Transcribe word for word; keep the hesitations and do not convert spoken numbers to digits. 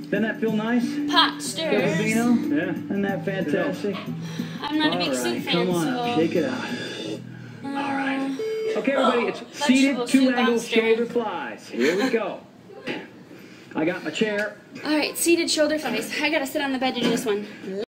Doesn't that feel nice? Pot stirs. Vino? Yeah. Isn't that fantastic? I'm not a big All soup right, fan, come on, so... shake it out. Uh, All right. Okay, everybody, it's vegetable seated soup, two-angle I'm stirring. shoulder flies. Here we go. I got my chair. All right, seated shoulder flies. I gotta sit on the bed to do this one.